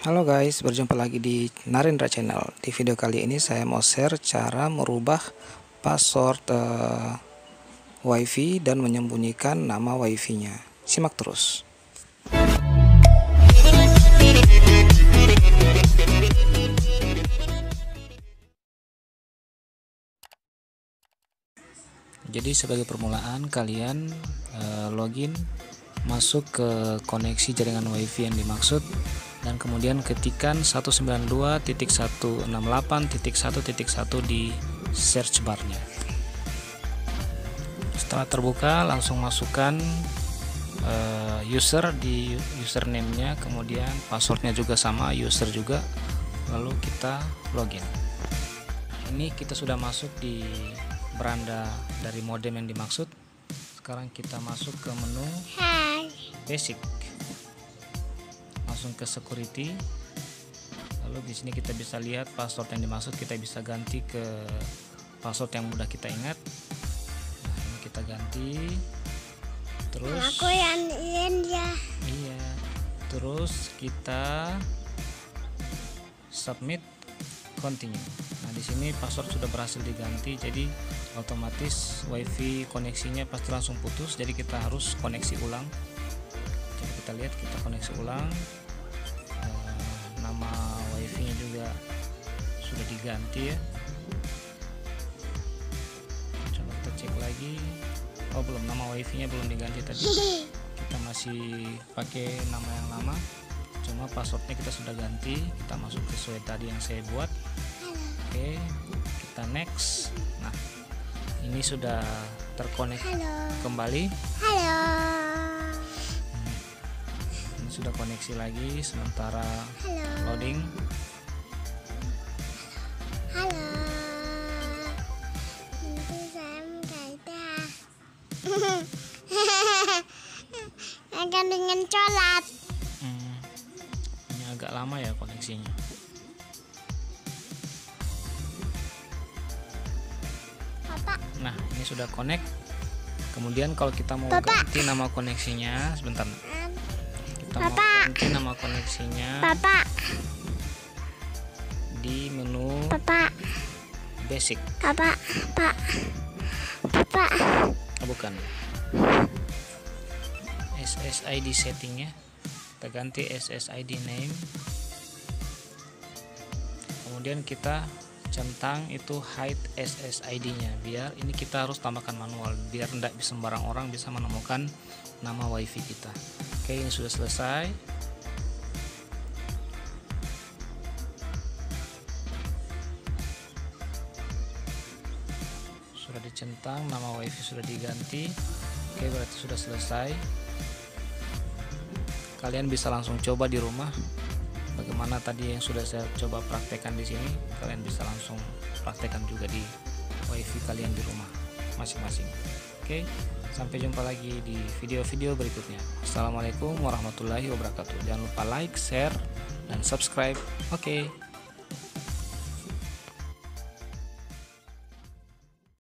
Halo guys, berjumpa lagi di Narendra Channel. Di video kali ini saya mau share cara merubah password WiFi dan menyembunyikan nama WiFi-nya. Simak terus. Jadi sebagai permulaan kalian login, masuk ke koneksi jaringan WiFi yang dimaksud, dan kemudian ketikkan 192.168.1.1 di search barnya. Setelah terbuka, langsung masukkan user di username-nya, kemudian passwordnya juga sama, user juga, lalu kita login. Ini kita sudah masuk di beranda dari modem yang dimaksud. Sekarang kita masuk ke menu basic, langsung ke security, lalu di sini kita bisa lihat password yang dimaksud. Kita bisa ganti ke password yang mudah kita ingat. Nah, ini kita ganti, terus aku yang ya. Iya, terus kita submit, continue. Nah, di sini password sudah berhasil diganti, jadi otomatis WiFi koneksinya pasti langsung putus. Jadi kita harus koneksi ulang. Jadi kita lihat, kita koneksi ulang. Nama WiFi-nya juga sudah diganti ya. Coba kita cek lagi. Oh, belum, nama WiFi-nya belum diganti tadi. Kita masih pakai nama yang lama. Cuma passwordnya kita sudah ganti. Kita masuk sesuai tadi yang saya buat. Oke, kita next. Nah, ini sudah terkonek kembali. Halo. Ini sudah koneksi lagi sementara loading. Halo. Nanti saya kata akan dengan colat. Ini agak lama ya koneksinya. Nah, ini sudah connect. Kemudian kalau kita mau ganti nama koneksinya, sebentar. Kita mau ganti nama koneksinya di menu basic. Oh, bukan. SSID settingnya. Kita ganti SSID name. Kemudian kita centang itu hide SSID-nya, biar ini kita harus tambahkan manual, biar tidak sembarang orang bisa menemukan nama WiFi kita. Oke, ini sudah selesai. Sudah dicentang, nama WiFi sudah diganti. Oke, berarti sudah selesai. Kalian bisa langsung coba di rumah. Bagaimana tadi yang sudah saya coba praktekkan di sini, kalian bisa langsung praktekkan juga di WiFi kalian di rumah masing-masing. Oke, sampai jumpa lagi di video-video berikutnya. Assalamualaikum warahmatullahi wabarakatuh. Jangan lupa like, share, dan subscribe. Oke.